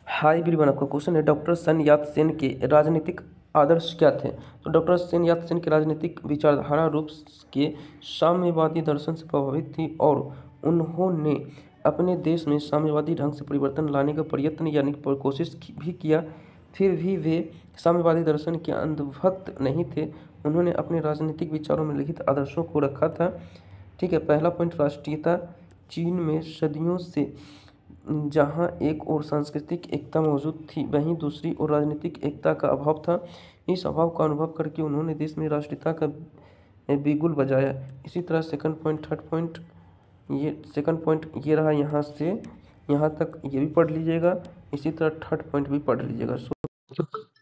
High everyone, आपका question है doctor Sun Yat Sen के राजनीतिक आदर्श क्या थे। तो डॉक्टर सन यात सेन की राजनीतिक विचारधारा रूप के साम्यवादी दर्शन से प्रभावित थी और उन्होंने अपने देश में साम्यवादी ढंग से परिवर्तन लाने का प्रयत्न यानी कोशिश भी किया। फिर भी वे साम्यवादी दर्शन के अंधभक्त नहीं थे। उन्होंने अपने राजनीतिक विचारों में लिखित आदर्शों को रखा था। ठीक है, पहला पॉइंट राष्ट्रीयता। चीन में सदियों से जहाँ एक ओर सांस्कृतिक एकता मौजूद थी, वहीं दूसरी ओर राजनीतिक एकता का अभाव था। इस अभाव का अनुभव करके उन्होंने देश में राष्ट्रीयता का बिगुल बजाया। इसी तरह सेकंड पॉइंट, थर्ड पॉइंट, ये सेकंड पॉइंट ये रहा, यहाँ से यहाँ तक ये भी पढ़ लीजिएगा। इसी तरह थर्ड पॉइंट भी पढ़ लीजिएगा।